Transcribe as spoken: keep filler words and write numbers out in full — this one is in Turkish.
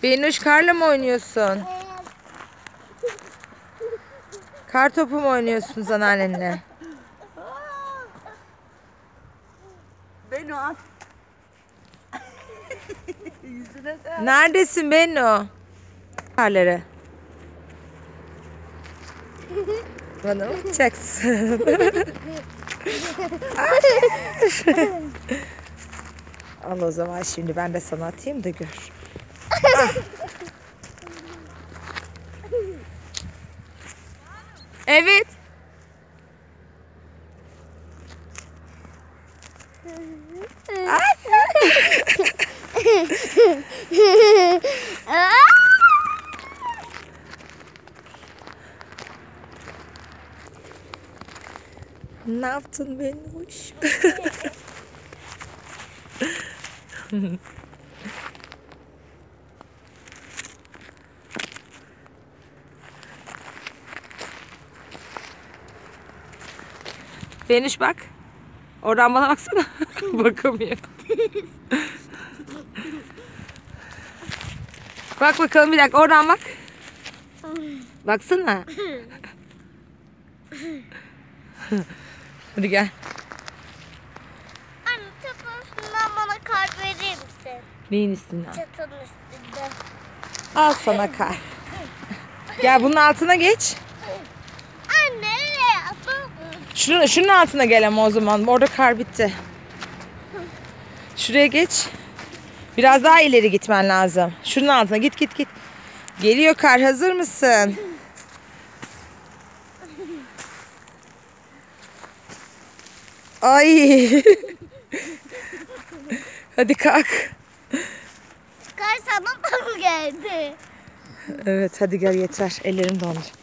Benuş, karla mı oynuyorsun? Kar topu mu oynuyorsunuz anneannenle? Benu al. Yüzüne de. Neredesin Benu? Karları. Bana mı bakacaksın? Al o zaman, şimdi ben de sana atayım da gör. Ah. Evet. Ne yaptın Benuş? Benuş bak. Oradan bana baksana. Bakamıyor. Bak bakalım bir dakika, oradan bak. Baksana. Hadi gel. Anne, çatının üstünden bana kar verir misin? Neyin üstünden? Çatının üstünden. Al sana kar. Gel bunun altına geç. Anne, nereye yapalım? Şunun, şunun altına gel ama o zaman. Orada kar bitti. Şuraya geç. Biraz daha ileri gitmen lazım. Şunun altına git git git. Geliyor kar, hazır mısın? Ay. Hadi kalk. Kar sana da mı geldi? Evet hadi gel, yeter. Ellerim dondu.